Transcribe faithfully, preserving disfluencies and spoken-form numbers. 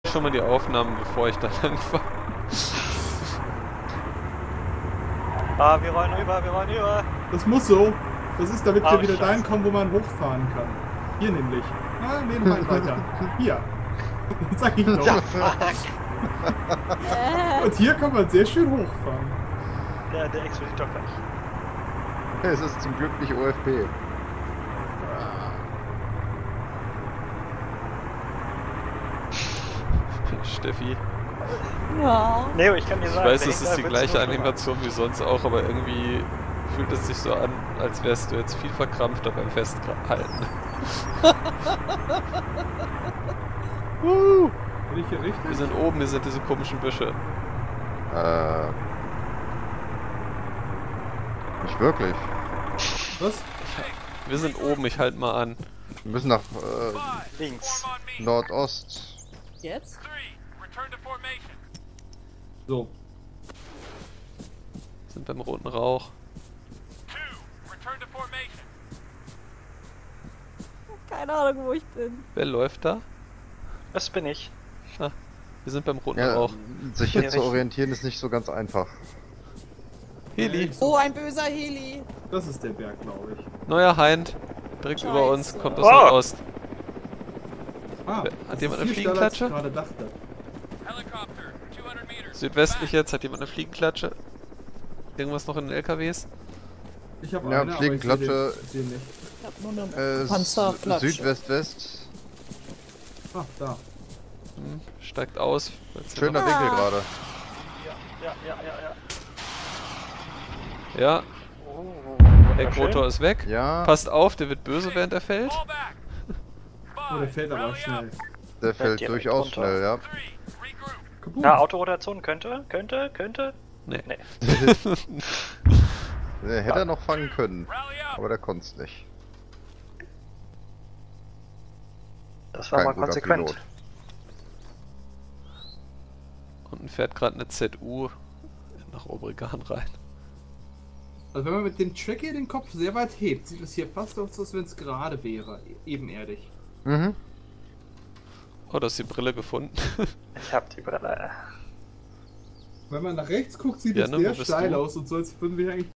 schon mal die Aufnahmen, bevor ich da lang fahre. Ah, wir rollen rüber, wir rollen rüber. Das muss so. Das ist, damit Oh, wir wieder Scheiße. dahin kommen, wo man hochfahren kann. Hier nämlich. Ah, nee, noch einen weiter. Hier. Sag ich doch. Ja, fuck. Und hier kann man sehr schön hochfahren. Der, der explodiert doch gleich. Es ist zum Glück nicht O F B. Steffi, Ja. Neo, ich kann dir ich sagen, weiß, der es hängt ist da die wird's gleiche nur schlimmer. Animation wie sonst auch, aber irgendwie fühlt es sich so an, als wärst du jetzt viel verkrampfter beim Festhalten. uh, Bin ich hier richtig? wir sind oben, hier sind diese komischen Büsche. Äh. Nicht wirklich. Was? Wir sind oben, ich halt mal an. Wir müssen nach äh, Links. Nordost. Jetzt? So. Sind beim roten Rauch. Keine Ahnung, wo ich bin. Wer läuft da? Das bin ich. Wir sind beim roten Ja, Rauch. sich hier Ja, zu richtig. orientieren ist nicht so ganz einfach. Heli, Oh, ein böser Heli. Das ist der Berg, glaube ich. neuer Hind. Direkt Scheiße. über uns, kommt aus Oh! Nordost. Ah, Hat das jemand ist eine viel schneller, als ich Fliegenklatsche? gerade dachte. Südwestlich jetzt, hat jemand eine Fliegenklatsche? Irgendwas noch in den L K Ws? Ich habe Ja, eine, Fliegenklatsche. aber ich sehe den- sehe nicht. Ich hab nur eine Äh, Panzerklatsche. Südwest-West. Ah, da. Hm, steigt aus. weil's ja Schöner noch- Winkel Ah. gerade. Ja, ja, ja, ja, ja. Ja, Oh, Heckrotor ist weg. Ja, Passt auf, der wird böse, während er fällt. Oh, der fällt aber schnell. der fällt direkt durchaus runter. schnell, ja. Kaputt. Na, Autorotation könnte, könnte, könnte. Nee. Nee. Der hätte er noch fangen können, aber der konnte es nicht. Das war Kein mal guter konsequent. Pilot. Unten fährt gerade eine Z U nach Obregan rein. Also wenn man mit dem Tracker den Kopf sehr weit hebt, sieht es hier fast aus, als wenn es gerade wäre. Ebenerdig. Mhm. Oh, da ist die Brille gefunden. Ich hab die Brille. Wenn man nach rechts guckt, sieht Ja, es ne, wo sehr bist steil du? aus und so, als würden wir eigentlich